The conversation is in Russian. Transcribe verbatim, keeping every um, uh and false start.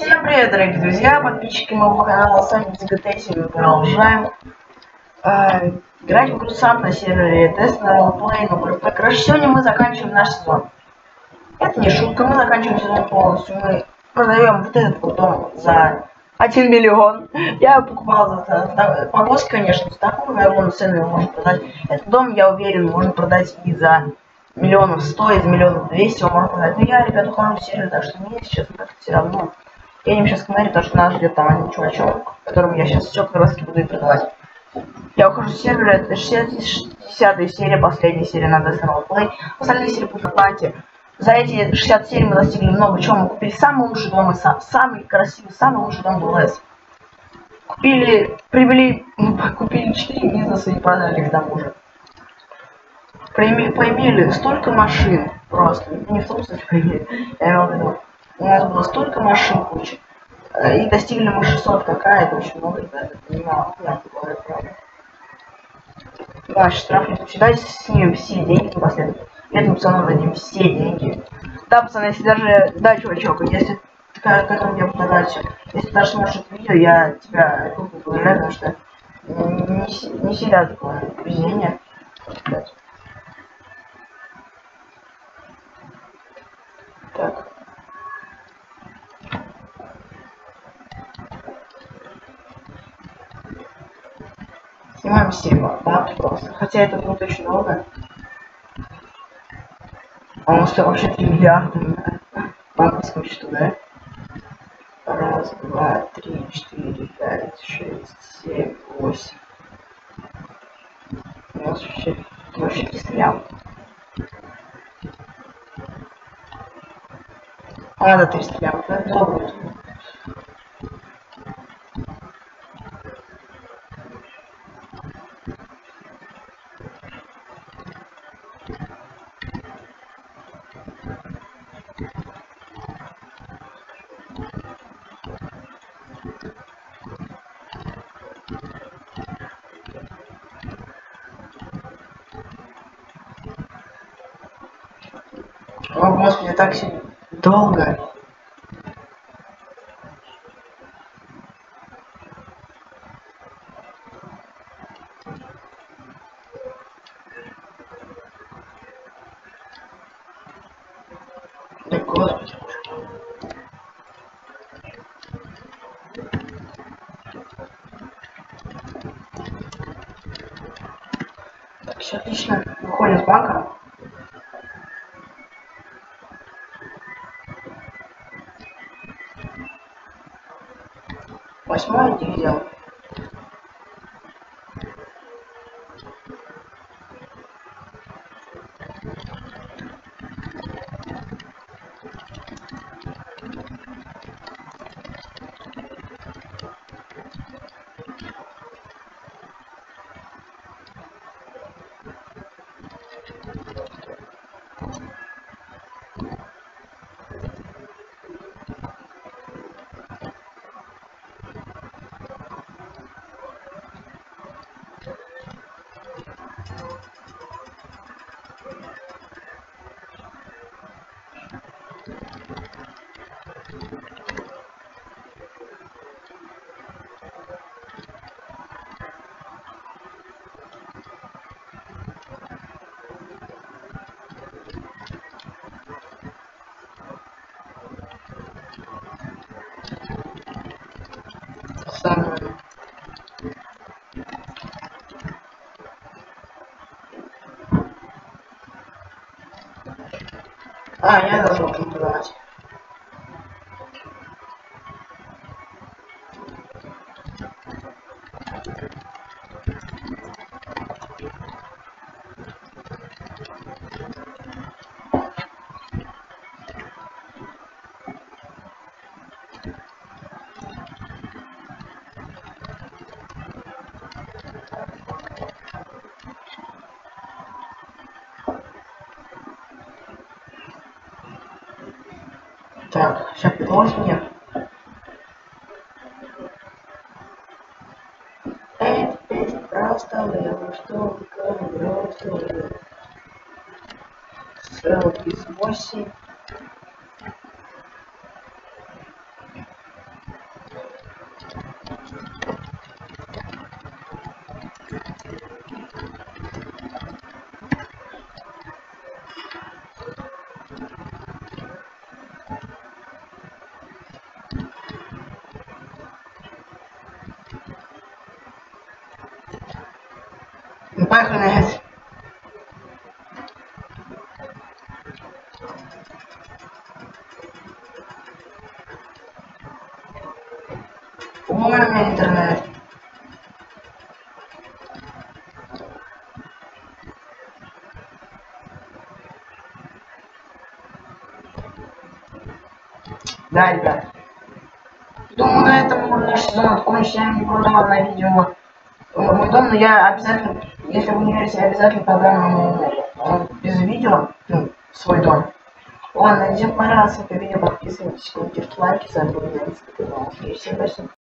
Всем привет, дорогие друзья, подписчики моего канала, с вами джи ти си, мы продолжаем э, играть в игру сам на сервере тест на роллплей. Ну, короче, сегодня мы заканчиваем наш сезон. Это не шутка, мы заканчиваем сезон полностью. Мы продаем вот этот вот дом за один миллион. Я покупал за, за повозки, конечно, с такой огромной ценой его можно продать. Этот дом, я уверен, можно продать и за миллионов сто, и за миллионов двести его можно продать. Но я, ребята, ухожу в сервер, так что мне сейчас как-то все равно. Я им сейчас комментарий, потому что нас ждет там один чувачок, которому я сейчас все краски буду и продавать. Я ухожу с сервера, это шестидесятая серия, последняя серия на Death Roleplay. Остальные серии будут в Атланте. За эти шестьдесят серий мы достигли много чего. Мы купили самый лучший дом и сам, самый красивый, самый лучший дом в ЛС. Купили, привели, купили четыре бизнеса и продали их к тому же. Поимели столько машин просто. Не в том смысле поимели, я имел в виду. У нас было столько машин куча. И достигли мы шестьсот, какая это очень много, ребята, это немало, я говорю, правда. Наш штраф не всегда снимем все деньги напоследок. Этим пацанам дадим все деньги. Да, пацаны, если даже, да, чувачок, если которым я фотографию, если даже смотришь это видео, я тебя круто благодарю, потому что не, не всегда такое везение. Так. Снимаем семь бабки просто. Хотя это будет очень много. А он стоит вообще три миллиарда на банковском счету, да? Раз, два, три, четыре, пять, шесть, семь, восемь. У нас вообще, вообще триста лям. А, да, триста лям. Это долго будет. О, господи, так все долго. Да, господи. Так, все отлично. Выходим с банка. Восьмой дивизион. Самое. А, я должен продавать. Так, сейчас предложение. Эта песня проставляла, что взрослые. Селфи с восемь. Поехали, guys. По-моему, у меня интернет. Да, ребят. Думаю, на этом наш сезон закончится. Я не продавал на видео мой дом, но я обязательно, если вы не верите, я обязательно подам э, без видео, ну, свой дом. Ладно, всем понравилось это видео, подписывайтесь, комментируйте, лайки, ставьте на канал. Всем спасибо.